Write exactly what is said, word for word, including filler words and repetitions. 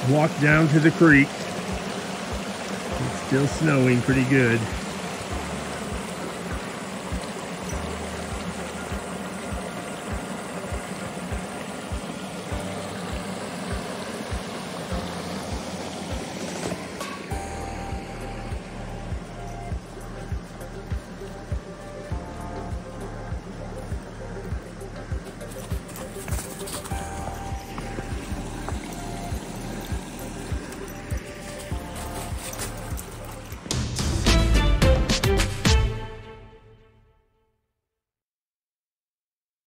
walk down to the creek. It's still snowing pretty good.